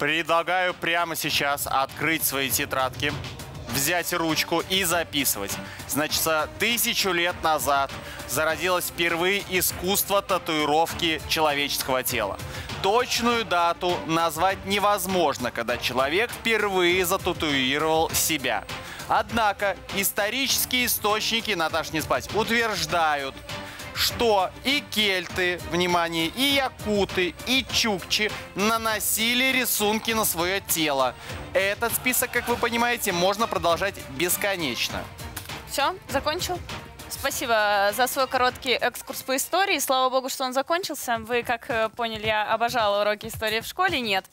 Предлагаю прямо сейчас открыть свои тетрадки, взять ручку и записывать. Значит, 1000 лет назад зародилось впервые искусство татуировки человеческого тела. Точную дату назвать невозможно, когда человек впервые зататуировал себя. Однако исторические источники, Наташ, не спать, утверждают, что и кельты, внимание, и якуты, и чукчи наносили рисунки на свое тело. Этот список, как вы понимаете, можно продолжать бесконечно. Все, закончил? Спасибо за свой короткий экскурс по истории. Слава богу, что он закончился. Вы, как поняли, я обожала уроки истории в школе. Нет.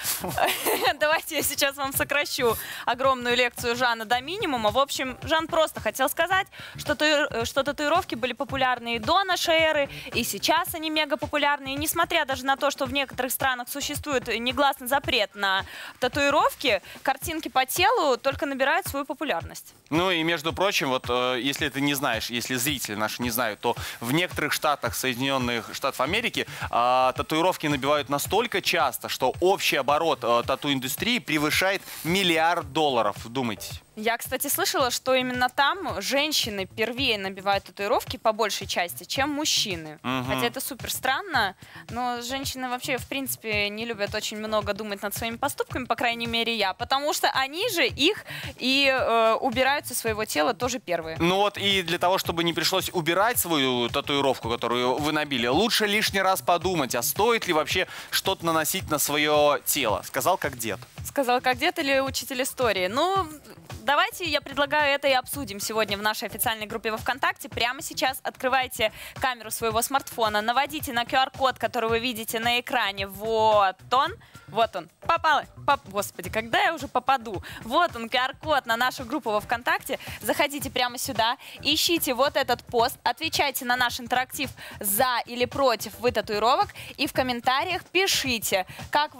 Давайте я сейчас вам сокращу огромную лекцию Жана до минимума. В общем, Жан просто хотел сказать, что татуировки были популярны и до нашей эры, и сейчас они мега популярны. И несмотря даже на то, что в некоторых странах существует негласный запрет на татуировки, картинки по телу только набирают свою популярность. Ну и, между прочим, вот если ты не знаешь, если зрители наши не знают, то в некоторых штатах Соединенных Штатов Америки татуировки набивают настолько часто, что общий оборот тату-индустрии превышает $1 миллиард. Вдумайтесь. Я, кстати, слышала, что именно там женщины первее набивают татуировки по большей части, чем мужчины. Хотя это супер странно, но женщины вообще, в принципе, не любят очень много думать над своими поступками, по крайней мере, я. Потому что они же их и убирают со своего тела тоже первые. Ну вот и для того, чтобы не пришлось убирать свою татуировку, которую вы набили, лучше лишний раз подумать, а стоит ли вообще что-то наносить на свое тело. Сказал как дед. Сказал как дед или учитель истории. Ну, давайте я предлагаю это и обсудим сегодня в нашей официальной группе во ВКонтакте. Прямо сейчас открывайте камеру своего смартфона, наводите на QR-код, который вы видите на экране. Вот он. Вот он. Попала. Господи, когда я уже попаду? Вот он, QR-код на нашу группу во ВКонтакте. Заходите прямо сюда, ищите вот этот пост, отвечайте на наш интерактив «За» или «Против» вы татуировок и в комментариях пишите, как вы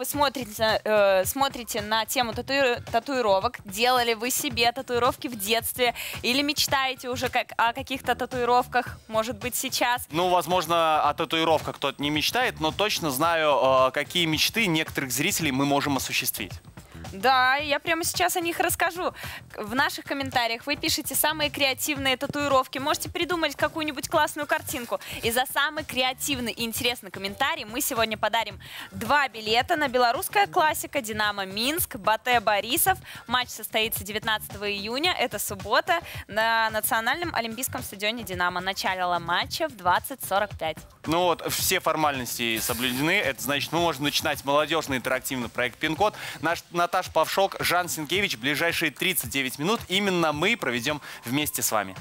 смотрите на тему татуировок, делали вы себе татуировки в детстве или мечтаете уже о каких-то татуировках, может быть, сейчас. Ну, возможно, о татуировках кто-то не мечтает, но точно знаю, какие мечты некоторых зрителей мы можем осуществить. Да, я прямо сейчас о них расскажу. В наших комментариях вы пишете самые креативные татуировки. Можете придумать какую-нибудь классную картинку. И за самый креативный и интересный комментарий мы сегодня подарим 2 билета на белорусская классика «Динамо Минск», Батэ Борисов. Матч состоится 19 июня, это суббота, на Национальном олимпийском стадионе «Динамо». Начало матча в 20:45. Ну вот, все формальности соблюдены. Это значит, мы можем начинать молодежный интерактивный проект «Пин-код». Наш Наташ Павшок, Жан Сенкевич. Ближайшие 39 минут именно мы проведем вместе с вами.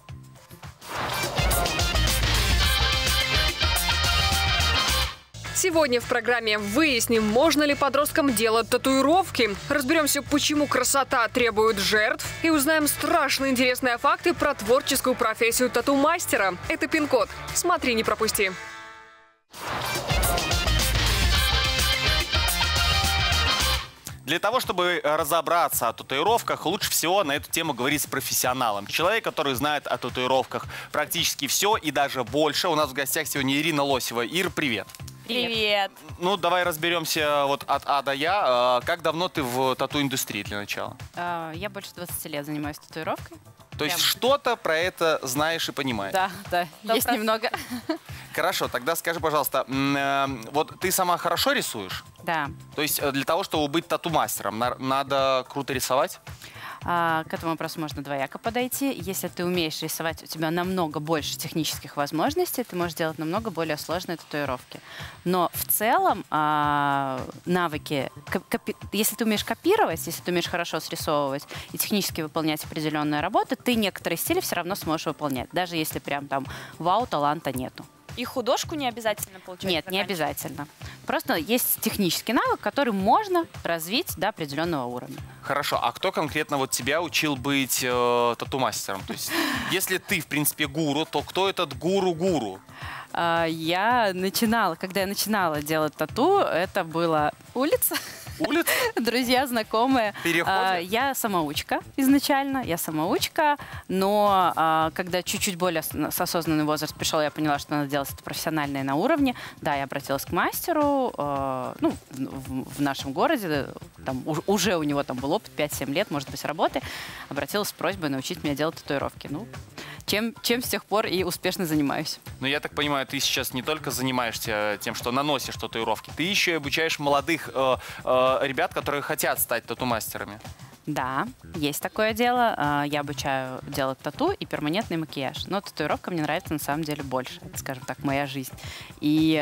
Сегодня в программе выясним, можно ли подросткам делать татуировки. Разберемся, почему красота требует жертв. И узнаем страшно интересные факты про творческую профессию тату-мастера. Это «Пин-код». Смотри, не пропусти. Для того, чтобы разобраться о татуировках, лучше всего на эту тему говорить с профессионалом. Человек, который знает о татуировках практически все и даже больше. У нас в гостях сегодня Ирина Лосева. Ир, привет. Привет. Ну, давай разберемся вот от А до Я. Как давно ты в тату-индустрии для начала? Я больше 20 лет занимаюсь татуировкой. То есть что-то про это знаешь и понимаешь? Да, есть немного. Хорошо, тогда скажи, пожалуйста, вот ты сама хорошо рисуешь? Да. То есть для того, чтобы быть тату-мастером, надо круто рисовать? К этому вопросу можно двояко подойти. Если ты умеешь рисовать, у тебя намного больше технических возможностей, ты можешь делать намного более сложные татуировки. Но в целом навыки, если ты умеешь копировать, если ты умеешь хорошо срисовывать и технически выполнять определенные работы, ты некоторые стили все равно сможешь выполнять, даже если прям там вау, таланта нету. И художку не обязательно получать? Нет, не обязательно. Просто есть технический навык, который можно развить до определенного уровня. Хорошо, а кто конкретно вот тебя учил быть тату-мастером? То есть, если ты, в принципе, гуру, то кто этот гуру-гуру? Когда я начинала делать тату, это была улица. Улиц? Друзья, знакомые. Переходы? Я самоучка изначально, но когда чуть-чуть более осознанный возраст пришел, я поняла, что надо делать это профессионально и на уровне. Да, я обратилась к мастеру, в нашем городе, там, уже у него там был опыт, 5-7 лет, может быть, работы. Обратилась с просьбой научить меня делать татуировки. Чем с тех пор и успешно занимаюсь. Ну, я так понимаю, ты сейчас не только занимаешься тем, что наносишь татуировки, ты еще и обучаешь молодых ребят, которые хотят стать тату-мастерами. Да, есть такое дело. Я обучаю делать тату и перманентный макияж. Но татуировка мне нравится на самом деле больше. Это, скажем так, моя жизнь. И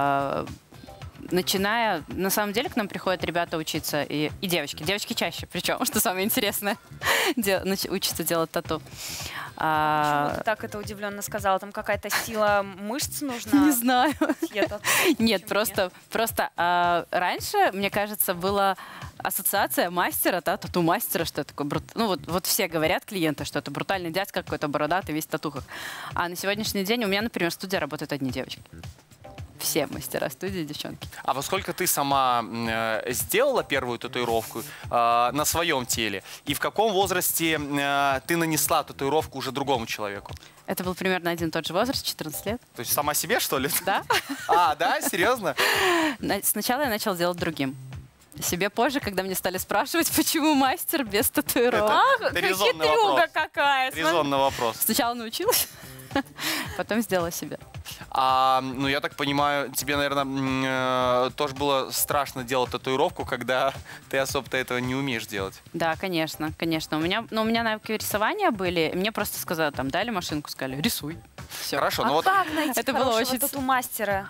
на самом деле к нам приходят ребята учиться, и девочки чаще, причем, что самое интересное, учатся делать тату. Почему ты так это удивленно сказала? Там какая-то сила мышц нужна? Не знаю. Нет, просто раньше, мне кажется, была ассоциация мастера, тату-мастера, что это такое, вот все говорят клиенты, что это брутальный дядька какой-то бородатый, весь в татухах. А на сегодняшний день у меня, например, в студии работают одни девочки. Все мастера студии девчонки. А во сколько ты сама сделала первую татуировку на своем теле? И в каком возрасте ты нанесла татуировку уже другому человеку? Это был примерно один и тот же возраст, 14 лет. То есть сама себе, что ли? Да. А, да? Серьезно? Сначала я начала делать другим. Себе позже, когда мне стали спрашивать, почему мастер без татуировок. Это резонный вопрос. Хитрюга какая. Резонный вопрос. Сначала научилась, потом сделала себе. Ну, я так понимаю, тебе, наверное, тоже было страшно делать татуировку, когда ты особо-то этого не умеешь делать. Да, конечно. У меня навыки рисования были. Мне просто сказали, дали машинку, сказали, рисуй. Все. Хорошо, А как найти это было хорошего очень тату-мастера?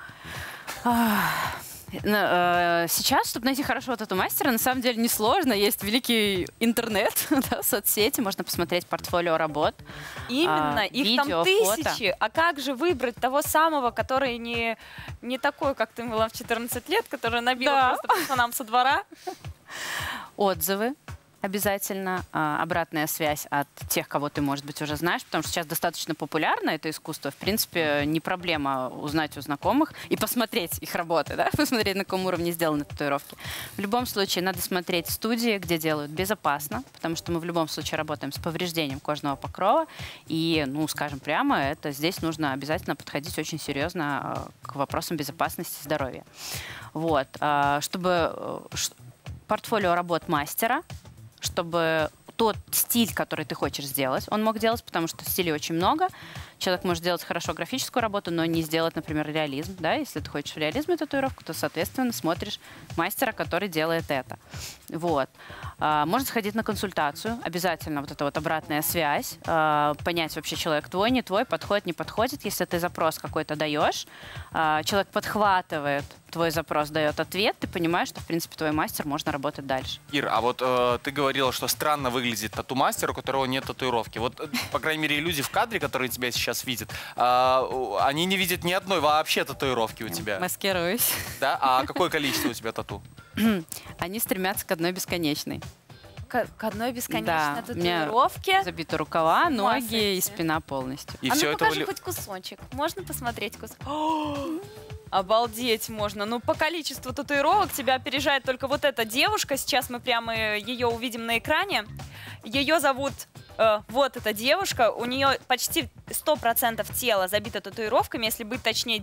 Сейчас, чтобы найти хорошего тату-мастера, на самом деле несложно. Есть великий интернет, соцсети, можно посмотреть портфолио работ. Именно, их видео, там тысячи. фото. А как же выбрать того самого, который не такой, как ты была в 14 лет, который набила просто пацанам со двора? Отзывы. Обязательно обратная связь от тех, кого ты, может быть, уже знаешь, потому что сейчас достаточно популярно это искусство. В принципе, не проблема узнать у знакомых и посмотреть их работы, посмотреть, на каком уровне сделаны татуировки. В любом случае, надо смотреть студии, где делают безопасно, потому что мы в любом случае работаем с повреждением кожного покрова. И, скажем прямо, здесь нужно обязательно подходить очень серьезно к вопросам безопасности и здоровья. Вот. Чтобы портфолио работ мастера, чтобы тот стиль, который ты хочешь сделать, он мог делать, потому что стилей очень много. Человек может делать хорошо графическую работу, но не сделать, например, реализм. Да? Если ты хочешь в реализме татуировку, то, соответственно, смотришь мастера, который делает это. Вот. Можно сходить на консультацию. Обязательно вот эта вот обратная связь. Понять, вообще человек твой, не твой, подходит, не подходит. Если ты запрос какой-то даешь, человек подхватывает твой запрос, дает ответ, ты понимаешь, что, в принципе, твой мастер, можно работать дальше. Ир, а вот ты говорила, что странно выглядит тату-мастер, у которого нет татуировки. Вот, по крайней мере, люди в кадре, которые тебя сейчас видят, они не видят ни одной вообще татуировки у тебя. Маскируюсь. Да? А какое количество у тебя тату? Они стремятся к одной бесконечной. К одной бесконечной Да, у меня татуировке? забиты рукава, ноги сойти. и спина полностью. И А все ну это покажи хоть кусочек. Можно посмотреть кусочек? Обалдеть можно. Ну, по количеству татуировок тебя опережает только вот эта девушка. Сейчас мы прямо ее увидим на экране. Ее зовут... вот эта девушка. У нее почти 100% тела забито татуировками. Если быть точнее,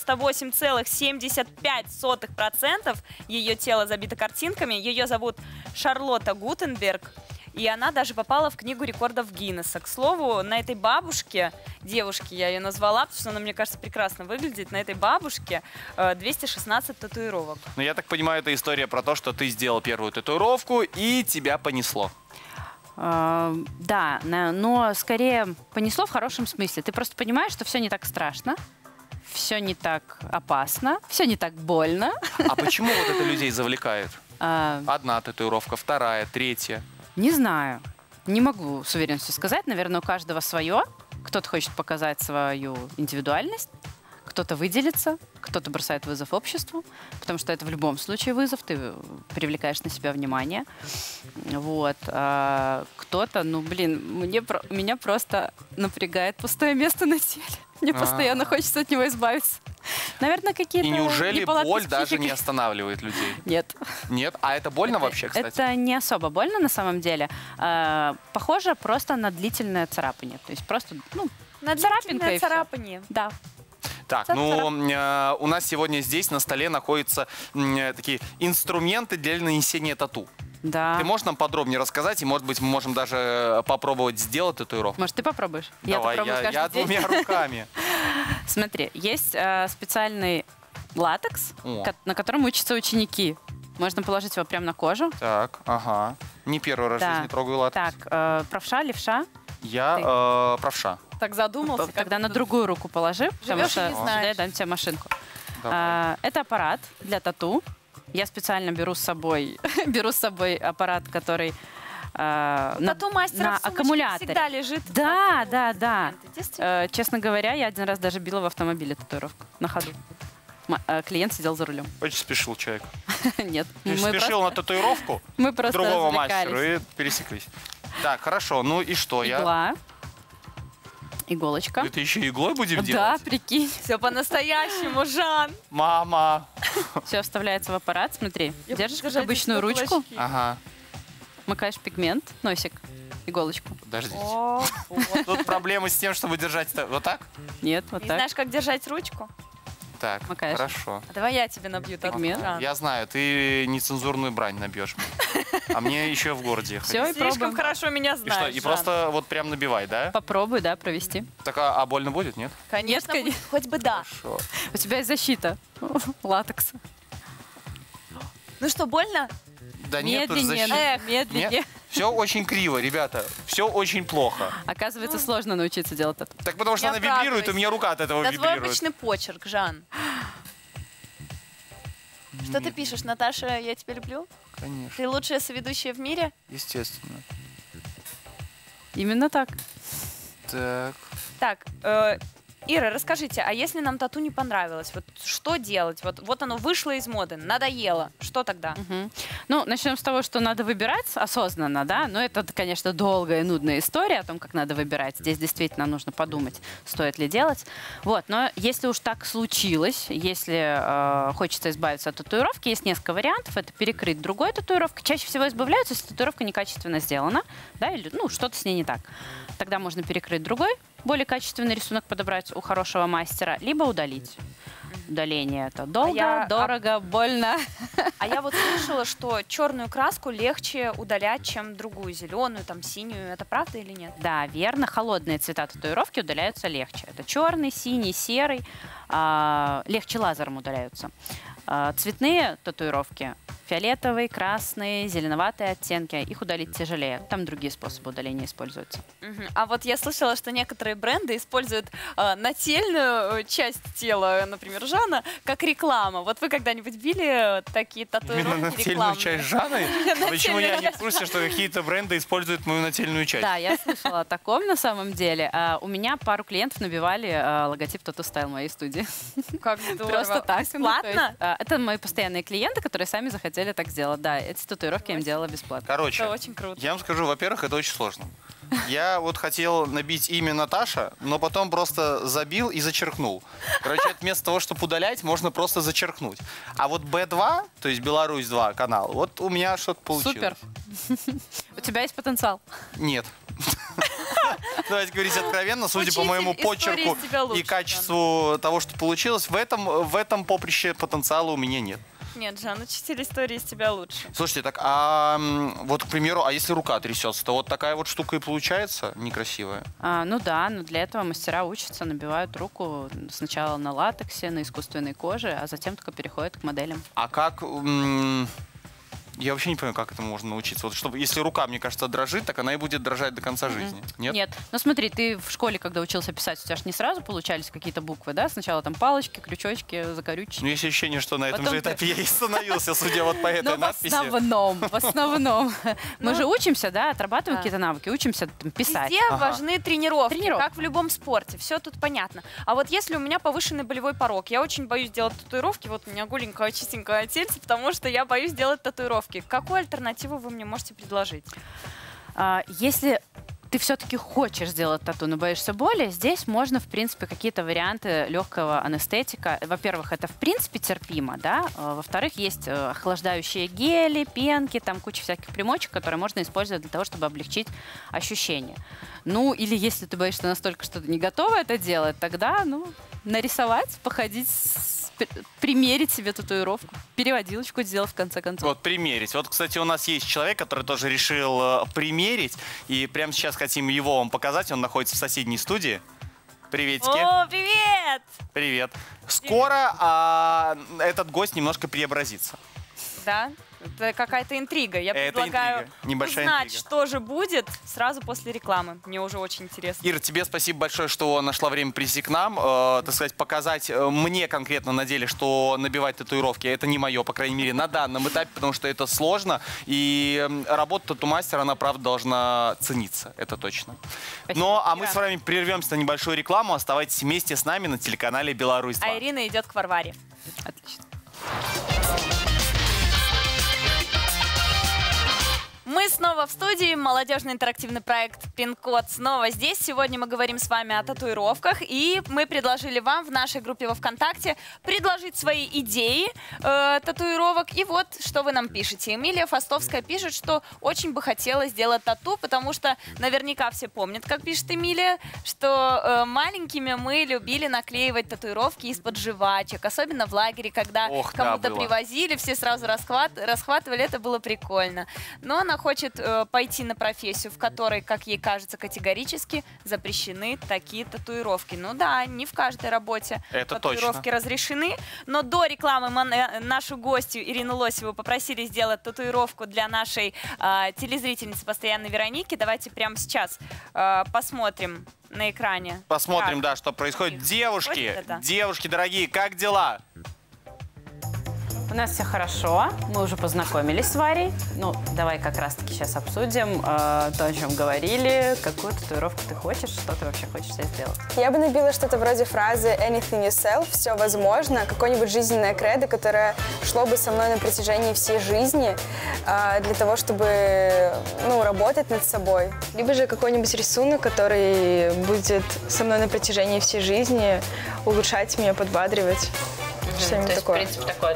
98,75% ее тело забито картинками. Ее зовут Шарлотта Гутенберг. И она даже попала в книгу рекордов Гиннесса. К слову, на этой бабушке, девушке я ее назвала, потому что она, мне кажется, прекрасно выглядит, на этой бабушке 216 татуировок. Ну, я так понимаю, это история про то, что ты сделал первую татуировку и тебя понесло. Да, но скорее понесло в хорошем смысле. Ты просто понимаешь, что все не так страшно, все не так опасно, все не так больно. А почему вот это людей завлекает? Одна татуировка, вторая, третья. Не знаю. Не могу с уверенностью сказать. Наверное, у каждого свое. Кто-то хочет показать свою индивидуальность, кто-то выделится, кто-то бросает вызов обществу, потому что это в любом случае вызов, ты привлекаешь на себя внимание. Вот. А кто-то, меня просто напрягает пустое место на теле. Мне постоянно хочется от него избавиться. Наверное, какие-то И неужели неполадки боль с даже не психикой? останавливает людей? Нет. Нет? А это больно вообще, кстати? Это не особо больно на самом деле. Похоже просто на длительное царапание. То есть просто, ну, На царапинка и длительное всё. царапание. да. Так, ну, у нас сегодня здесь на столе находятся такие инструменты для нанесения тату. Да. Ты можешь нам подробнее рассказать, и, может быть, мы можем даже попробовать сделать татуировку? Может, ты попробуешь? Давай, пробую каждый я день. двумя руками. Смотри, есть специальный латекс, О. на котором учатся ученики. Можно положить его прямо на кожу. Так, ага. Не первый раз в Да. жизни трогаю латекс. Так, правша, левша. Я правша. Так задумался. как Тогда на будто другую руку положи, потому Живешь и что не сюда знаешь. я дам тебе машинку. Давай. Это аппарат для тату. Я специально беру с собой аппарат, который Тату-мастера на в сумочке аккумуляторе. всегда лежит. Да, да, да. Документы, действительно. Честно говоря, я один раз даже била в автомобиле татуировку на ходу. Клиент сидел за рулем. Очень спешил человек. Нет, Спешил на татуировку мы просто другого развлекались. мастера и пересеклись. Так, хорошо. Ну и что? Игла, иголочка. Это еще иглой будем Да, делать? прикинь. Все по-настоящему, Жан. Мама. Все вставляется в аппарат. Смотри, Я держишь буду как держать обычную эти ручку, кулачки. Ага. макаешь пигмент, носик, иголочку. Подождите. О, вот. Тут проблемы с тем, чтобы держать это вот так? Нет, вот Не так. знаешь, как держать ручку? Так, Макаешь. хорошо. А давай я тебе набью так. Пигмент. Жан. Я знаю, ты нецензурную брань набьешь мне. А мне еще в городе ехать. Все, и Слишком пробуем. хорошо меня И что, знаешь, и Жан. просто вот прям набивай, да? Попробуй, да, провести. Так, а больно будет, нет? Конечно, Нет, будет. Хоть бы да. Хорошо. У тебя есть защита. Латекс. Ну что, больно? Да нет, тут Медленнее, защита. Эх, медленнее. Все очень криво, ребята. Все очень плохо. Оказывается, сложно научиться делать это. Так потому что Не она вибрирует, и оправдывайся. у меня рука от этого Это твой вибрирует. обычный почерк, Жан. Что ты Нет, пишешь, Наташа, я тебя люблю? Конечно, Ты лучшая соведущая в мире? естественно. Именно так. Так. Так, Ира, расскажите, а если нам тату не понравилось, вот что делать? Вот оно вышло из моды, надоело. Что тогда? Мгм. Ну, начнем с того, что надо выбирать осознанно, да, но это, конечно, долгая и нудная история о том, как надо выбирать. Здесь действительно нужно подумать, стоит ли делать. Вот, но если уж так случилось, если хочется избавиться от татуировки, есть несколько вариантов. Это перекрыть другой татуировкой. Чаще всего избавляются, если татуировка некачественно сделана, да, или, ну, что-то с ней не так. Тогда можно перекрыть другой, более качественный рисунок подобрать у хорошего мастера, либо удалить. Удаление это долго, дорого, больно. А я вот слышала, что черную краску легче удалять, чем другую, зеленую, там, синюю. Это правда или нет? Да, верно. Холодные цвета татуировки удаляются легче. Это черный, синий, серый. Легче лазером удаляются. Цветные татуировки, фиолетовые, красные, зеленоватые оттенки, их удалить тяжелее. Там другие способы удаления используются. Мгм. А вот я слышала, что некоторые бренды используют нательную часть тела, например, Жана, как реклама. Вот вы когда-нибудь били такие Именно татуировки нательную рекламные? часть Жаны? Почему я не в часть. курсе, что какие-то бренды используют мою нательную часть? Да, я слышала о таком на самом деле. У меня пару клиентов набивали логотип Tattoo Style моей студии. Как здорово. Просто так. Бесплатно? Ну, то есть, это мои постоянные клиенты, которые сами захотели так сделать. Да, эти татуировки я им делала бесплатно. Короче, Это очень круто. я вам скажу, во-первых, это очень сложно. Я вот хотел набить имя Наташа, но потом просто забил и зачеркнул. Короче, это вместо того, чтобы удалять, можно просто зачеркнуть. А вот Б2, то есть Беларусь 2 канал, вот у меня что-то получилось. Супер. У тебя есть потенциал. Нет. Давайте говорить откровенно, судя по Учитель моему истории почерку из тебя лучше, и качеству того, что получилось, в этом поприще потенциала у меня нет. Нет, Жан, учитель истории из тебя лучше. Слушайте, так, вот, к примеру, а если рука трясется, то вот такая вот штука и получается некрасивая? Ну да, но для этого мастера учатся, набивают руку сначала на латексе, на искусственной коже, а затем только переходят к моделям. А как... Я вообще не понимаю, как этому можно научиться. Вот чтобы, если рука, мне кажется, дрожит, так она и будет дрожать до конца жизни. Нет? Нет. Ну смотри, ты в школе, когда учился писать, у тебя же не сразу получались какие-то буквы, да? Сначала там палочки, крючочки, закорючки. Ну, есть ощущение, что на этом Потом же этапе я и становился, судя вот по этой Ну, надписи. в основном. Мы же учимся, да, отрабатываем Да. какие-то навыки, учимся там, писать. Везде Ага. важны тренировки, Тренировки. как в любом спорте. Все тут понятно. А вот если у меня повышенный болевой порог, я очень боюсь делать татуировки. Вот у меня голенькое, чистенькое тельце, потому что я боюсь делать татуировки. Какую альтернативу вы мне можете предложить? Если ты все-таки хочешь сделать тату, но боишься боли, здесь можно, в принципе, какие-то варианты легкого анестетика. Во-первых, это, в принципе, терпимо, да? Во-вторых, есть охлаждающие гели, пенки, там куча всяких примочек, которые можно использовать для того, чтобы облегчить ощущения. Ну, или если ты боишься настолько, что ты не готова это делать, тогда, нарисовать, походить, примерить себе татуировку, переводилочку сделать в конце концов. Вот, примерить. Вот, кстати, у нас есть человек, который тоже решил примерить, и прямо сейчас хотим его вам показать. Он находится в соседней студии. Приветики. О, привет! Привет. Скоро этот гость немножко преобразится. Да? Это какая-то интрига. Я Это предлагаю интрига. Небольшая узнать, интрига. что же будет сразу после рекламы. Мне уже очень интересно. Ира, тебе спасибо большое, что нашла время прийти к нам, так сказать, показать мне конкретно на деле, что набивать татуировки, это не мое, по крайней мере, на данном этапе, потому что это сложно, и работа тату-мастера, она, правда, должна цениться, это точно. Спасибо, А мы Ира. с вами прервемся на небольшую рекламу, оставайтесь вместе с нами на телеканале «Беларусь-2». А Ирина идет к Варваре. Отлично. Мы снова в студии, молодежный интерактивный проект «Пин-код» снова здесь. Сегодня мы говорим с вами о татуировках, и мы предложили вам в нашей группе во ВКонтакте предложить свои идеи татуировок. И вот, что вы нам пишете. Эмилия Фастовская пишет, что очень бы хотела сделать тату, потому что наверняка все помнят, как пишет Эмилия, что маленькими мы любили наклеивать татуировки из-под жвачек, особенно в лагере, когда кому-то привозили, все сразу расхватывали, это было прикольно. Но она хочет пойти на профессию, в которой, как ей кажется, категорически запрещены такие татуировки. Ну да, не в каждой работе это татуировки точно разрешены. Но до рекламы мы нашу гостью Ирину Лосеву попросили сделать татуировку для нашей телезрительницы постоянной Вероники. Давайте прямо сейчас посмотрим на экране. Посмотрим, да, что происходит. Девушки, дорогие, как дела? У нас все хорошо, мы уже познакомились с Варей. Давай как раз-таки сейчас обсудим то, о чем говорили, какую татуировку ты хочешь, что ты вообще хочешь себе сделать. Я бы набила что-то вроде фразы «anything yourself», «все возможно», какое-нибудь жизненное кредо, которое шло бы со мной на протяжении всей жизни для того, чтобы работать над собой. Либо же какой-нибудь рисунок, который будет со мной на протяжении всей жизни, улучшать меня, подбадривать. То есть, в принципе, такое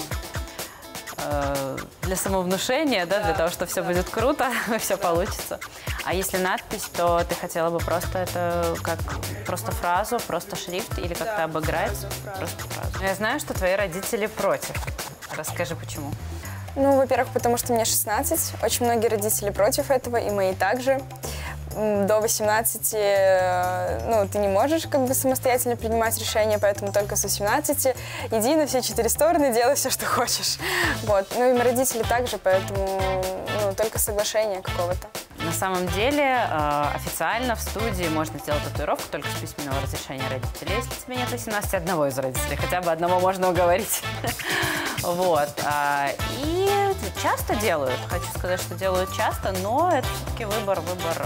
для самовнушения, да, для того, что все будет круто, все получится. А если надпись, то ты хотела бы просто это как просто фразу, просто шрифт или как-то обыграть? Просто фразу. Я знаю, что твои родители против. Расскажи, почему. Во-первых, потому что мне 16. Очень многие родители против этого, и мои также. До 18 ты не можешь самостоятельно принимать решения, поэтому только с 18 иди на все 4 стороны, делай все, что хочешь. Вот. И мои родители также, поэтому только соглашение какого-то. На самом деле, официально в студии можно сделать татуировку только с письменного разрешения родителей. Если тебе нет 18, одного из родителей, хотя бы одного можно уговорить. Вот. И часто делают, хочу сказать, что делают часто, но это все-таки выбор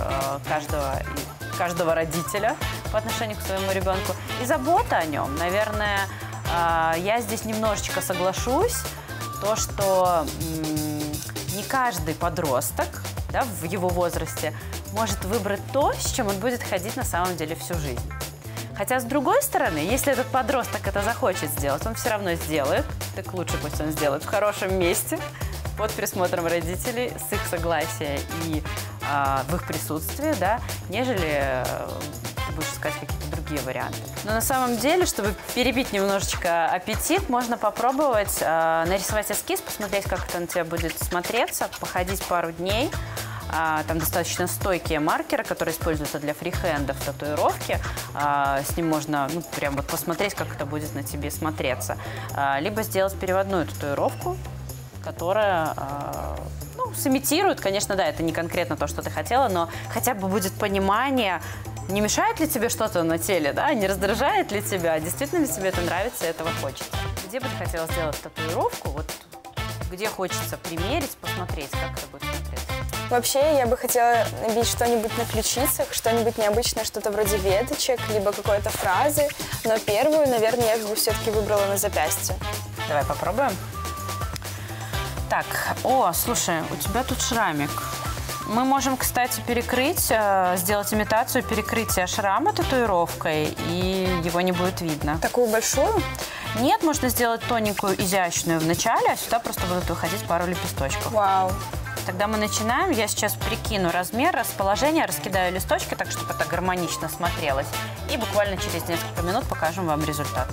каждого родителя по отношению к своему ребенку. И забота о нем. Наверное, я здесь немножечко соглашусь, то, что не каждый подросток, да, в его возрасте может выбрать то, с чем он будет ходить на самом деле всю жизнь. Хотя, с другой стороны, если этот подросток это захочет сделать, он все равно сделает. Так лучше пусть он сделает в хорошем месте, под присмотром родителей, с их согласия и в их присутствии, да, нежели ты будешь искать какие-то другие варианты. Но на самом деле, чтобы перебить немножечко аппетит, можно попробовать нарисовать эскиз, посмотреть, как это на тебя будет смотреться, походить пару дней. Там достаточно стойкие маркеры, которые используются для фрихендов татуировки. С ним можно прям посмотреть, как это будет на тебе смотреться. Либо сделать переводную татуировку, которая сымитирует, конечно, да, это не конкретно то, что ты хотела, но хотя бы будет понимание, не мешает ли тебе что-то на теле, да, не раздражает ли тебя, действительно ли тебе это нравится и этого хочется. Где бы ты хотела сделать татуировку, где хочется примерить, посмотреть, как это будет смотреться? Вообще, я бы хотела набить что-нибудь на ключицах, что-нибудь необычное, что-то вроде веточек, либо какой-то фразы. Но первую, наверное, я бы все-таки выбрала на запястье. Давай попробуем. Так, слушай, у тебя тут шрамик. Мы можем, кстати, перекрыть, сделать имитацию перекрытия шрама татуировкой, и его не будет видно. Такую большую? Нет, можно сделать тоненькую, изящную в начале, а сюда просто будут выходить пару лепесточков. Вау. Тогда мы начинаем. Я сейчас прикину размер, расположение, раскидаю листочки так, чтобы это гармонично смотрелось. И буквально через несколько минут покажем вам результат.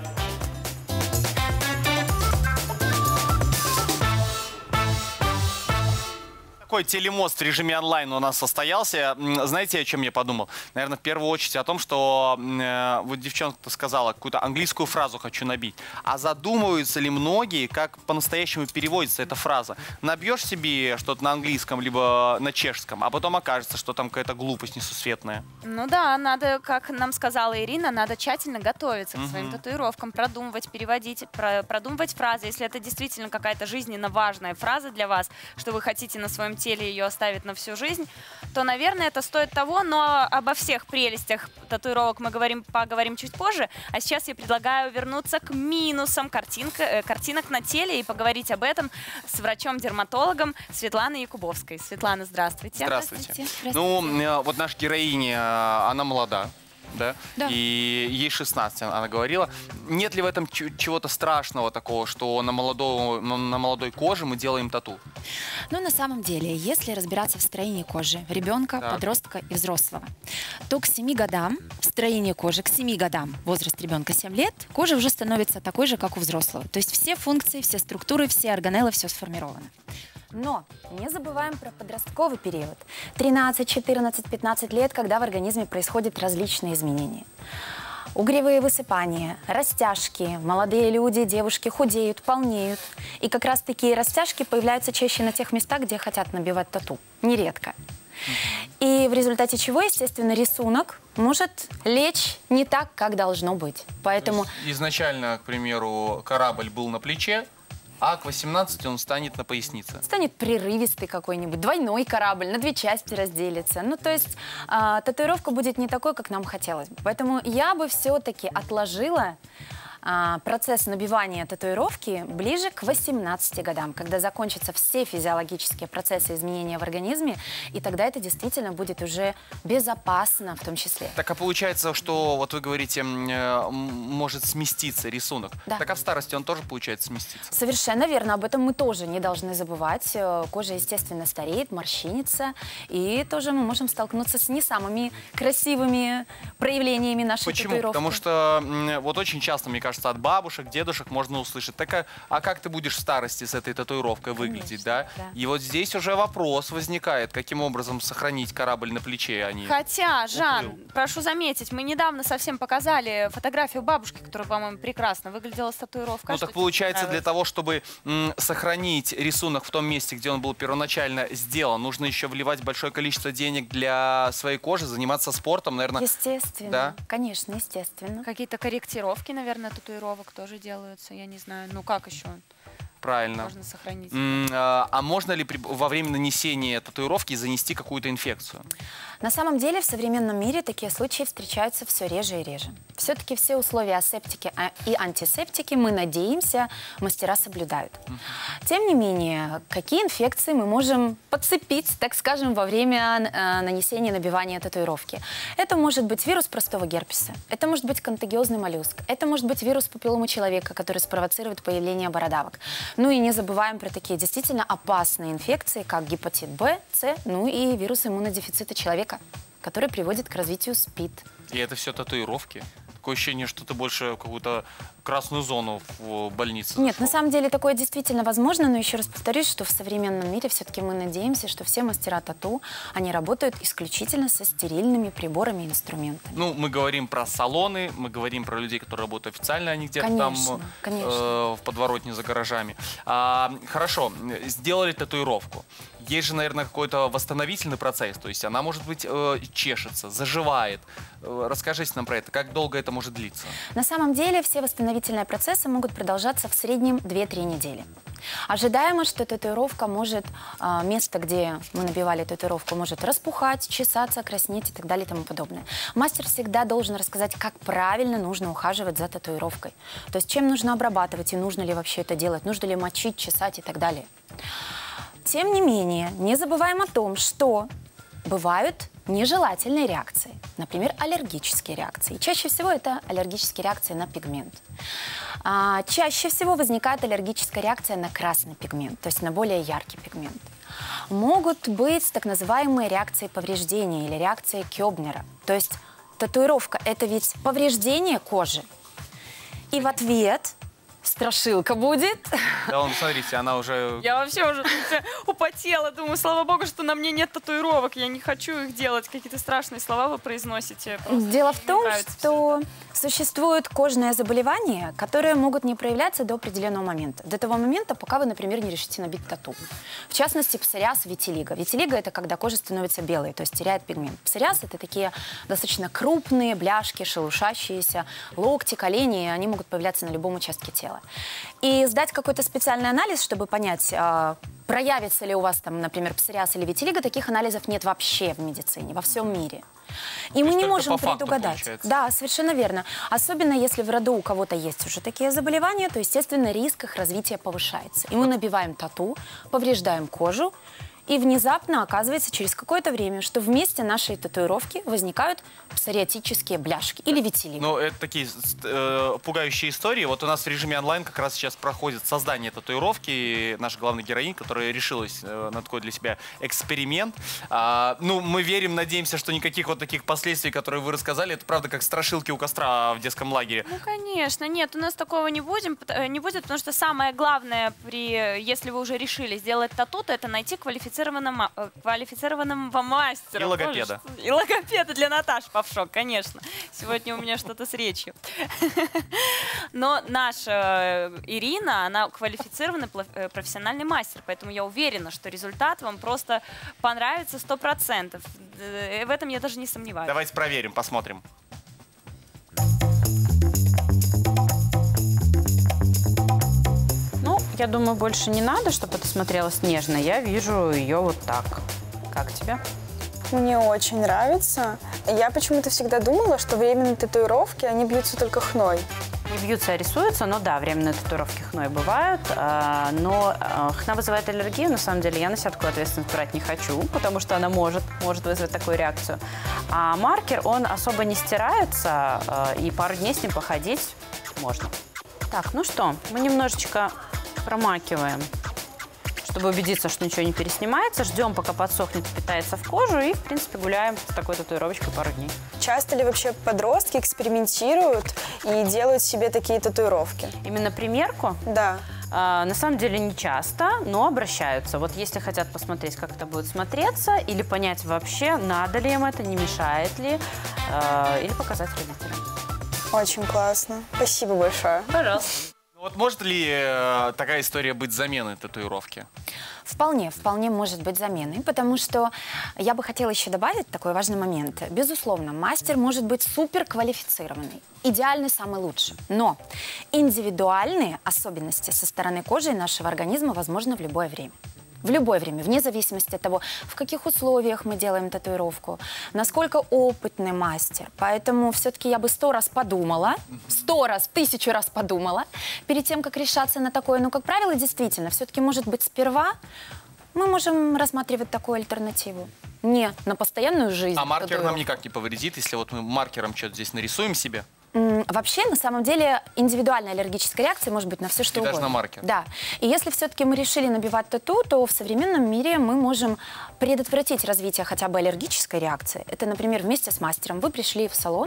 Такой телемост в режиме онлайн у нас состоялся. Знаете, о чем я подумал? Наверное, в первую очередь о том, что вот девчонка сказала, какую-то английскую фразу хочу набить. А задумываются ли многие, как по-настоящему переводится эта фраза? Набьешь себе что-то на английском, либо на чешском, а потом окажется, что там какая-то глупость несусветная. Ну да, надо, как нам сказала Ирина, надо тщательно готовиться к своим татуировкам, продумывать, переводить, продумывать фразы. Если это действительно какая-то жизненно важная фраза для вас, что вы хотите на своем теле ее оставить на всю жизнь, то, наверное, это стоит того, но обо всех прелестях татуировок мы поговорим чуть позже. А сейчас я предлагаю вернуться к минусам картинок на теле и поговорить об этом с врачом-дерматологом Светланой Якубовской. Светлана, здравствуйте. Здравствуйте. Ну, вот наша героиня, она молода. Да? Да. И ей 16, она говорила. Нет ли в этом чего-то страшного такого, что на молодой коже мы делаем тату? Ну, на самом деле, если разбираться в строении кожи ребенка, Так. подростка и взрослого, то к 7 годам, строение кожи, к 7 годам, возраст ребенка 7 лет, кожа уже становится такой же, как у взрослого. То есть все функции, все структуры, все органеллы, все сформировано. Но не забываем про подростковый период. 13, 14, 15 лет, когда в организме происходят различные изменения. Угревые высыпания, растяжки. Молодые люди, девушки худеют, полнеют. И как раз такие растяжки появляются чаще на тех местах, где хотят набивать тату. Нередко. И в результате чего, естественно, рисунок может лечь не так, как должно быть. Поэтому... Изначально, к примеру, корабль был на плече, а к 18 он станет на пояснице. Станет прерывистый какой-нибудь, двойной корабль, на 2 части разделится. Ну, то есть татуировка будет не такой, как нам хотелось бы. Поэтому я бы все-таки отложила процесс набивания татуировки ближе к 18 годам, когда закончатся все физиологические процессы изменения в организме, и тогда это действительно будет уже безопасно в том числе. Так, а получается, что, вот вы говорите, может сместиться рисунок. Да. Так, а в старости он тоже, получается, сместится? Совершенно верно, об этом мы тоже не должны забывать. Кожа, естественно, стареет, морщинится, и тоже мы можем столкнуться с не самыми красивыми проявлениями нашей Почему? татуировки. Потому что вот очень часто, мне кажется, от бабушек, дедушек можно услышать, так, а как ты будешь в старости с этой татуировкой выглядеть, да? да. И вот здесь уже вопрос возникает, каким образом сохранить корабль на плече, а не... Хотя, Жан, прошу заметить, мы недавно совсем показали фотографию бабушки, которая, по-моему, прекрасно выглядела с татуировкой. Ну, Что так тебе получается, для понравилось? того, чтобы сохранить рисунок в том месте, где он был первоначально сделан, нужно еще вливать большое количество денег для своей кожи, заниматься спортом, наверное. Естественно, Да? конечно, естественно. Какие-то корректировки, наверное, татуировок тоже делаются, я не знаю. Ну, как еще Правильно. можно сохранить? А можно ли во время нанесения татуировки занести какую-то инфекцию? На самом деле в современном мире такие случаи встречаются все реже и реже. Все-таки все условия асептики и антисептики, мы надеемся, мастера соблюдают. Тем не менее, какие инфекции мы можем подцепить, так скажем, во время нанесения и набивания татуировки? Это может быть вирус простого герпеса, это может быть контагиозный моллюск, это может быть вирус папилломы человека, который спровоцирует появление бородавок. Ну и не забываем про такие действительно опасные инфекции, как гепатит Б, С, ну и вирус иммунодефицита человека, который приводит к развитию СПИД. И это все татуировки? Такое ощущение, что ты больше в какую-то красную зону в больнице Нет, зашел. на самом деле такое действительно возможно, но еще раз повторюсь, что в современном мире все-таки мы надеемся, что все мастера тату, они работают исключительно со стерильными приборами и инструментами. Ну, мы говорим про салоны, мы говорим про людей, которые работают официально, а не где-то там конечно. в подворотне за гаражами. Хорошо, сделали татуировку. Есть же, наверное, какой-то восстановительный процесс, то есть она, может быть, чешется, заживает. Расскажите нам про это, как долго это может длиться? На самом деле все восстановительные процессы могут продолжаться в среднем 2-3 недели. Ожидаемо, что татуировка может, место, где мы набивали татуировку, может распухать, чесаться, краснеть и так далее и тому подобное. Мастер всегда должен рассказать, как правильно нужно ухаживать за татуировкой. То есть чем нужно обрабатывать и нужно ли вообще это делать, нужно ли мочить, чесать и так далее. тем не менее, не забываем о том, что бывают нежелательные реакции, например, аллергические реакции. Чаще всего это аллергические реакции на пигмент. Чаще всего возникает аллергическая реакция на красный пигмент, то есть на более яркий пигмент. Могут быть так называемые реакции повреждения или реакции Кёбнера. То есть татуировка – это ведь повреждение кожи. И в ответ страшилка будет. Да, вон, смотрите, она уже... Я вообще уже употела. Думаю, слава богу, что на мне нет татуировок. Я не хочу их делать. Какие-то страшные слова вы произносите. Дело в том, что существуют кожные заболевания, которые могут не проявляться до определенного момента. До того момента, пока вы, например, не решите набить тату. В частности, псориаз, витилиго. Витилиго – это когда кожа становится белой, то есть теряет пигмент. Псориаз – это такие достаточно крупные бляшки, шелушащиеся, локти, колени, они могут появляться на любом участке тела. И сдать какой-то специальный анализ, чтобы понять, проявится ли у вас, там, например, псориаз или витилиго, таких анализов нет вообще в медицине, во всем мире. И мы не можем предугадать. Да, совершенно верно. Особенно если в роду у кого-то есть уже такие заболевания, то, естественно, риск их развития повышается. И мы набиваем тату, повреждаем кожу, и внезапно оказывается через какое-то время, что вместе нашей татуировки возникают псориатические бляшки или витилиго. Ну, это такие пугающие истории. Вот у нас в режиме онлайн как раз сейчас проходит создание татуировки. Наша главная героиня, которая решилась на такой для себя эксперимент. Ну, мы верим, надеемся, что никаких вот таких последствий, которые вы рассказали, это правда как страшилки у костра в детском лагере. Ну, конечно. Нет, у нас такого не будет, потому что самое главное, если вы уже решили сделать тату, то это найти квалифицированного мастера. И логопеда. И логопеда для Наташи Павшок, конечно. Сегодня у меня что-то с речью. Но наша Ирина, она квалифицированный профессиональный мастер, поэтому я уверена, что результат вам просто понравится 100%. В этом я даже не сомневаюсь. Давайте проверим, посмотрим. Ну, я думаю, больше не надо, чтобы это смотрелось нежно. Я вижу ее вот так. Как тебе? Мне очень нравится. Я почему-то всегда думала, что временные татуировки, они бьются только хной. Не бьются, а рисуются, но да, временные татуировки хной бывают. Но хна вызывает аллергию, на самом деле я на себя такую ответственность брать не хочу, потому что она может вызвать такую реакцию. А маркер, он особо не стирается, и пару дней с ним походить можно. Так, ну что, мы немножечко промакиваем, чтобы убедиться, что ничего не переснимается. Ждем, пока подсохнет, впитается в кожу и, в принципе, гуляем с такой татуировочкой пару дней. Часто ли вообще подростки экспериментируют и делают себе такие татуировки? Именно примерку? Да. На самом деле не часто, но обращаются. Вот если хотят посмотреть, как это будет смотреться, или понять вообще, надо ли им это, не мешает ли, или показать родителям. Очень классно. Спасибо большое. Пожалуйста. Вот может ли такая история быть заменой татуировки? Вполне может быть заменой, потому что я бы хотела еще добавить такой важный момент. Безусловно, мастер может быть суперквалифицированный, идеальный, самый лучший, но индивидуальные особенности со стороны кожи и нашего организма возможны в любое время. В любое время, вне зависимости от того, в каких условиях мы делаем татуировку, насколько опытный мастер. Поэтому все-таки я бы 100 раз подумала, 1000 раз подумала, перед тем, как решаться на такое. Но, как правило, действительно, все-таки, может быть, сперва мы можем рассматривать такую альтернативу. Не на постоянную жизнь. А маркер нам никак не повредит, если вот мы маркером что-то здесь нарисуем себе? Вообще, на самом деле, индивидуальная аллергическая реакция может быть на все, что угодно. Даже на маркер. Да. И если все-таки мы решили набивать тату, то в современном мире мы можем предотвратить развитие хотя бы аллергической реакции. Это, например, вместе с мастером вы пришли в салон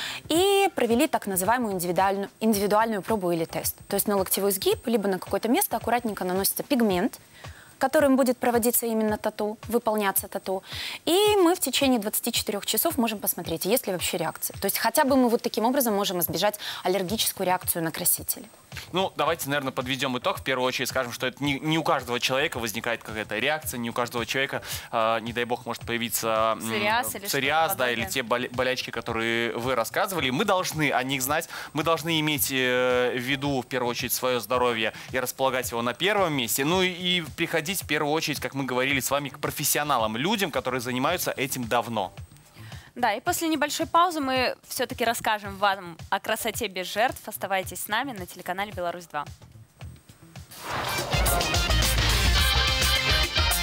и провели так называемую индивидуальную пробу или тест. То есть на локтевой сгиб, либо на какое-то место аккуратненько наносится пигмент, которым будет проводиться именно тату, выполняться тату. И мы в течение 24 часов можем посмотреть, есть ли вообще реакция. То есть хотя бы мы вот таким образом можем избежать аллергическую реакцию на красители. Ну, давайте, наверное, подведем итог. В первую очередь скажем, что это не у каждого человека возникает какая-то реакция, не у каждого человека, не дай бог, может появиться псориаз, да, или те болячки, которые вы рассказывали. Мы должны о них знать, мы должны иметь в виду, в первую очередь, свое здоровье и располагать его на первом месте. Ну и приходить, в первую очередь, как мы говорили с вами, к профессионалам, людям, которые занимаются этим давно. Да, и после небольшой паузы мы все-таки расскажем вам о красоте без жертв. Оставайтесь с нами на телеканале «Беларусь-2».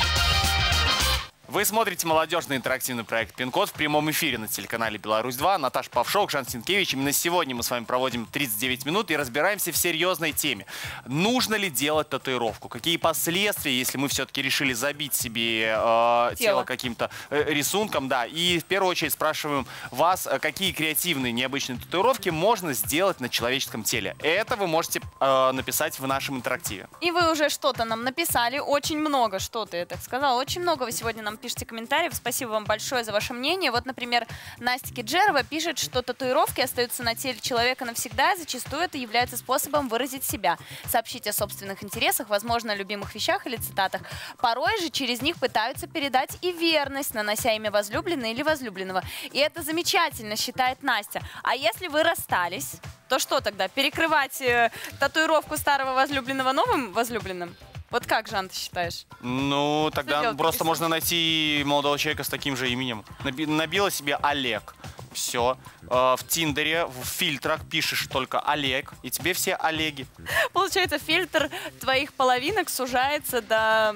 Вы смотрите молодежный интерактивный проект «Пин-код» в прямом эфире на телеканале «Беларусь-2». Наташа Павшок, Жан Синкевич. Именно сегодня мы с вами проводим 39 минут и разбираемся в серьезной теме. Нужно ли делать татуировку? Какие последствия, если мы все-таки решили забить себе тело каким-то рисунком? Да. И в первую очередь спрашиваем вас, какие креативные необычные татуировки можно сделать на человеческом теле. Это вы можете написать в нашем интерактиве. И вы уже что-то нам написали, очень много, что-то я так сказала, очень много вы сегодня нам пишете комментариев. Спасибо вам большое за ваше мнение. Вот, например, Настя Киджерова пишет, что татуировки остаются на теле человека навсегда, и зачастую это является способом выразить себя, сообщить о собственных интересах, возможно, о любимых вещах или цитатах. Порой же через них пытаются передать и верность, нанося имя возлюбленной или возлюбленного. И это замечательно, считает Настя. А если вы расстались, то что тогда? Перекрывать татуировку старого возлюбленного новым возлюбленным? Вот как, Жан, ты считаешь? Ну, тогда просто можно найти молодого человека с таким же именем. Набила себе Олег. Все. В Тиндере, в фильтрах пишешь только Олег, и тебе все Олеги. Получается, фильтр твоих половинок сужается до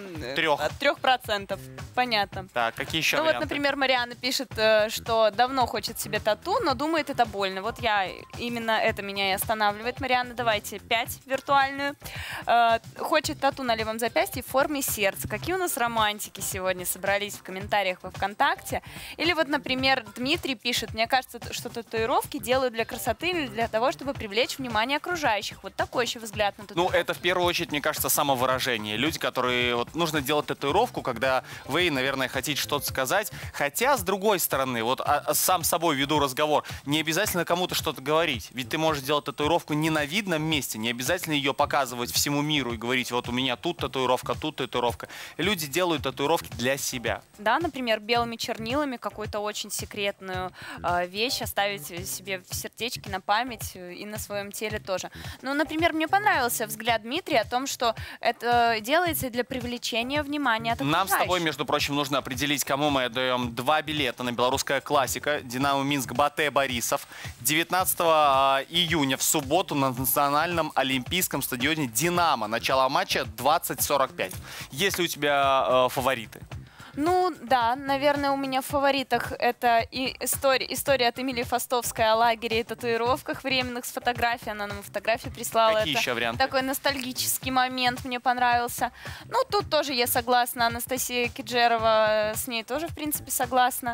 3%. Понятно. Так, какие еще Ну варианты? вот, например, Мариана пишет, что давно хочет себе тату, но думает, это больно. Вот именно это меня и останавливает. Мариана, давайте 5 виртуальную. Хочет тату на левом запястье в форме сердца. Какие у нас романтики сегодня собрались в комментариях во ВКонтакте. Или вот, например, Дмитрий пишет, мне кажется, что татуировки делают для красоты или для того, чтобы привлечь внимание окружающих. Вот такой еще взгляд на татуировку. Ну, это в первую очередь, мне кажется, самовыражение. Люди, которые... Вот нужно делать татуировку, когда вы, наверное, хотите что-то сказать. Хотя, с другой стороны, вот сам собой веду разговор, не обязательно кому-то что-то говорить. Ведь ты можешь делать татуировку не на видном месте, не обязательно ее показывать всему миру и говорить, вот у меня тут татуировка, тут татуировка. Люди делают татуировки для себя. Да, например, белыми чернилами какую-то очень секретную вещь оставить себе в сердечке на память и на своем теле тоже. Ну, например, мне понравился взгляд Дмитрия о том, что это делается для привлечения внимания от окружающих. Нам с тобой, между прочим, нужно определить, кому мы отдаем 2 билета на белорусская классика «Динамо Минск» Батэ Борисов 19 июня в субботу на национальном олимпийском стадионе «Динамо». Начало матча 20:45. Есть ли у тебя фавориты? Ну, да, наверное, у меня в фаворитах это и история от Эмилии Фастовской о лагере и татуировках временных с фотографией. Она нам фотографии прислала. Какие еще варианты? Такой ностальгический момент мне понравился. Ну, тут тоже я согласна. Анастасия Киджерова, с ней тоже, в принципе, согласна.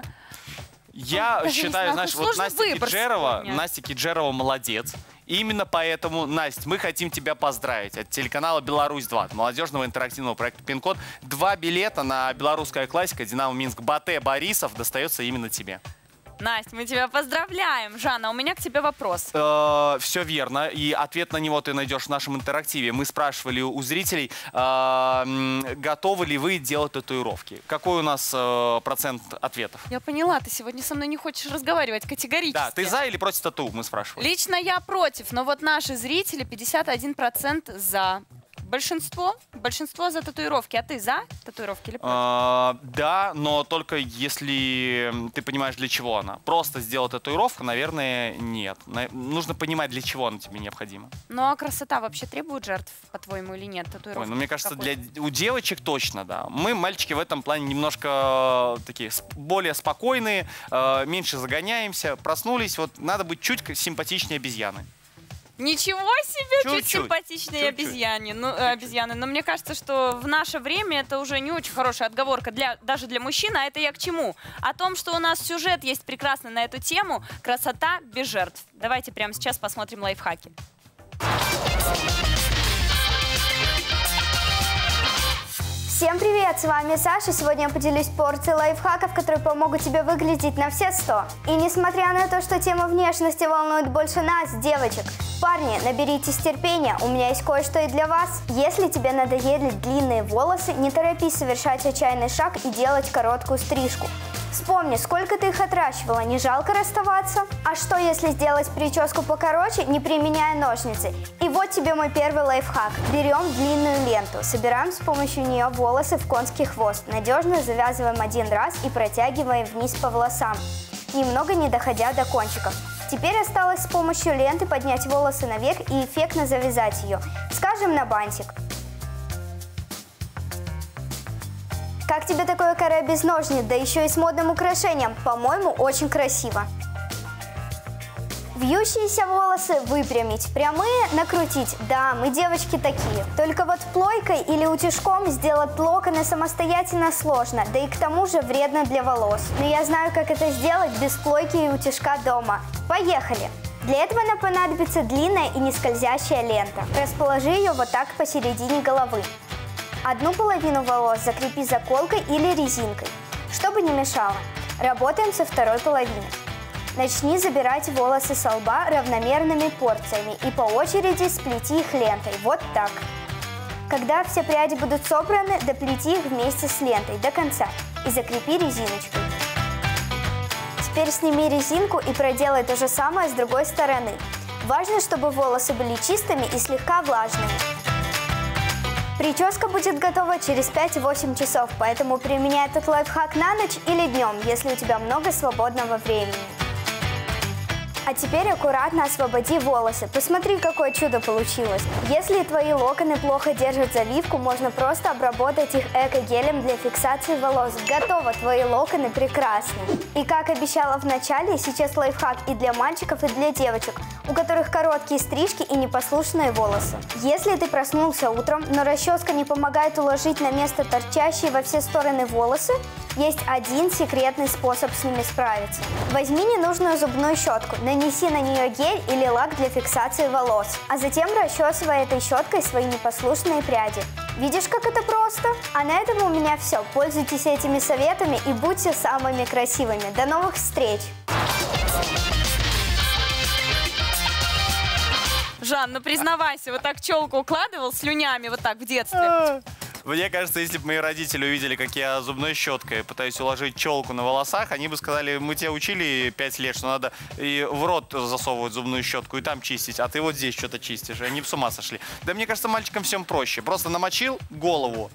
Я считаю, знаешь, вот Настя Киджерова молодец. И именно поэтому, Настя, мы хотим тебя поздравить от телеканала «Беларусь-2», молодежного интерактивного проекта «Пин-код». 2 билета на белорусская классика «Динамо Минск» Батэ Борисов достается именно тебе. Настя, мы тебя поздравляем. Жанна, у меня к тебе вопрос. Все верно. И ответ на него ты найдешь в нашем интерактиве. Мы спрашивали у зрителей, готовы ли вы делать татуировки. Какой у нас процент ответов? Я поняла, ты сегодня со мной не хочешь разговаривать категорически. Да, ты за или против тату, мы спрашивали. Лично я против, но вот наши зрители 51% за. Большинство за татуировки. А ты за татуировки или против? Да, но только если ты понимаешь, для чего она. Просто сделать татуировку, наверное, нет. Нужно понимать, для чего она тебе необходима. Ну а красота вообще требует жертв, по-твоему, или нет? Татуировка? Ой, ну, мне кажется, у девочек точно, да. Мы, мальчики, в этом плане немножко такие более спокойные, меньше загоняемся. Проснулись, вот надо быть чуть симпатичнее обезьяны. Ничего себе, чуть симпатичные обезьяны. Но мне кажется, что в наше время это уже не очень хорошая отговорка даже для мужчин. А это я к чему? О том, что у нас сюжет есть прекрасный на эту тему. Красота без жертв. Давайте прямо сейчас посмотрим лайфхаки. Всем привет, с вами Саша. Сегодня я поделюсь порцией лайфхаков, которые помогут тебе выглядеть на все 100. И несмотря на то, что тема внешности волнует больше нас, девочек, парни, наберитесь терпения, у меня есть кое-что и для вас. Если тебе надоели длинные волосы, не торопись совершать отчаянный шаг и делать короткую стрижку. Вспомни, сколько ты их отращивала, не жалко расставаться? А что, если сделать прическу покороче, не применяя ножницы? И вот тебе мой первый лайфхак. Берем длинную ленту, собираем с помощью нее волосы в конский хвост, надежно завязываем один раз и протягиваем вниз по волосам, немного не доходя до кончиков. Теперь осталось с помощью ленты поднять волосы наверх и эффектно завязать ее, скажем, на бантик. Как тебе такое каре без ножниц, да еще и с модным украшением? По-моему, очень красиво. Вьющиеся волосы выпрямить, прямые накрутить. Да, мы девочки такие. Только вот плойкой или утюжком сделать локоны самостоятельно сложно, да и к тому же вредно для волос. Но я знаю, как это сделать без плойки и утюжка дома. Поехали! Для этого нам понадобится длинная и не скользящая лента. Расположи ее вот так посередине головы. Одну половину волос закрепи заколкой или резинкой, чтобы не мешало. Работаем со второй половиной. Начни забирать волосы со лба равномерными порциями и по очереди сплети их лентой, вот так. Когда все пряди будут собраны, доплети их вместе с лентой до конца и закрепи резиночкой. Теперь сними резинку и проделай то же самое с другой стороны. Важно, чтобы волосы были чистыми и слегка влажными. Прическа будет готова через 5-8 часов, поэтому применяй этот лайфхак на ночь или днем, если у тебя много свободного времени. А теперь аккуратно освободи волосы. Посмотри, какое чудо получилось. Если твои локоны плохо держат завивку, можно просто обработать их эко-гелем для фиксации волос. Готово, твои локоны прекрасны. И как обещала в начале, сейчас лайфхак и для мальчиков, и для девочек, у которых короткие стрижки и непослушные волосы. Если ты проснулся утром, но расческа не помогает уложить на место торчащие во все стороны волосы, есть один секретный способ с ними справиться. Возьми ненужную зубную щетку, нанеси на нее гель или лак для фиксации волос, а затем расчесывай этой щеткой свои непослушные пряди. Видишь, как это просто? А на этом у меня все. Пользуйтесь этими советами и будьте самыми красивыми. До новых встреч! Жан, ну признавайся, вот так челку укладывал слюнями вот так в детстве? Мне кажется, если бы мои родители увидели, как я зубной щеткой пытаюсь уложить челку на волосах, они бы сказали: мы тебя учили 5 лет, что надо и в рот засовывать зубную щетку и там чистить, а ты вот здесь что-то чистишь. Они бы с ума сошли. Да мне кажется, мальчикам всем проще. Просто намочил голову,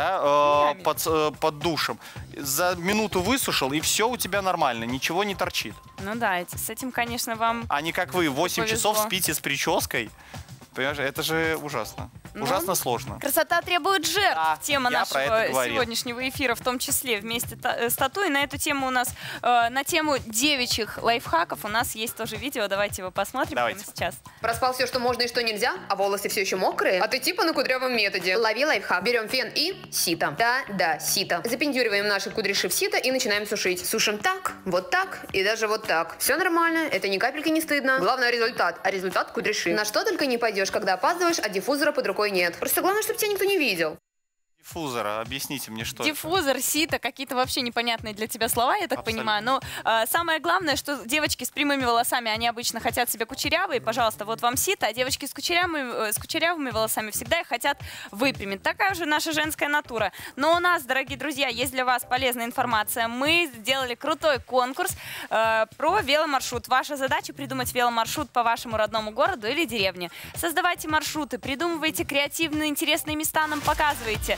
да, под душем, за минуту высушил, и все у тебя нормально, ничего не торчит. Ну да, с этим, конечно, вам А не как вы, 8 повезло. часов спите с прической. Понимаешь, это же ужасно. Ужасно сложно. Красота требует жертв. Да, Тема я про это нашего говорил. сегодняшнего эфира, в том числе вместе с тату. И на эту тему у нас, на тему девичьих лайфхаков у нас есть тоже видео. Давайте его посмотрим прямо сейчас. Проспал все, что можно и что нельзя, а волосы все еще мокрые? А ты типа на кудрявом методе. Лови лайфхак. Берем фен и сито. Да, сито. Запендюриваем наши кудряши в сито и начинаем сушить. Сушим так, вот так и даже вот так. Все нормально, это ни капельки не стыдно. Главное результат, а результат кудряши. На что только не пойдешь, когда опаздываешь, а диффузора под рукой нет. Просто главное, чтобы тебя никто не видел. Диффузора, объясните мне, что Диффузор, сито, какие-то вообще непонятные для тебя слова, я так понимаю. Но самое главное, что девочки с прямыми волосами, они обычно хотят себе кучерявые. Пожалуйста, вот вам сито, а девочки с кучерявыми волосами всегда их хотят выпрямить. Такая уже наша женская натура. Но у нас, дорогие друзья, есть для вас полезная информация. Мы сделали крутой конкурс про веломаршрут. Ваша задача придумать веломаршрут по вашему родному городу или деревне. Создавайте маршруты, придумывайте креативные, интересные места, нам показывайте.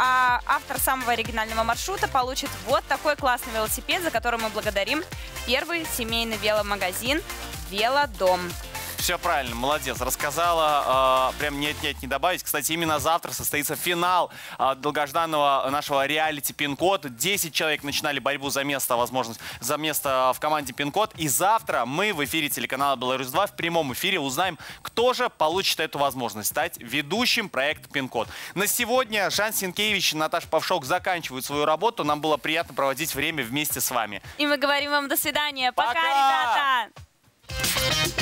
А автор самого оригинального маршрута получит вот такой классный велосипед, за который мы благодарим первый семейный веломагазин «Велодом». Все правильно, молодец, рассказала, прям нет-нет, не добавить. Кстати, именно завтра состоится финал долгожданного нашего реалити «Пин-код». 10 человек начинали борьбу за место, за место в команде «Пин-код». И завтра мы в эфире телеканала «Беларусь-2» в прямом эфире узнаем, кто же получит эту возможность стать ведущим проекта «Пин-код». На сегодня Жан Сенкевич и Наташа Павшок заканчивают свою работу. Нам было приятно проводить время вместе с вами. И мы говорим вам до свидания. Пока, ребята!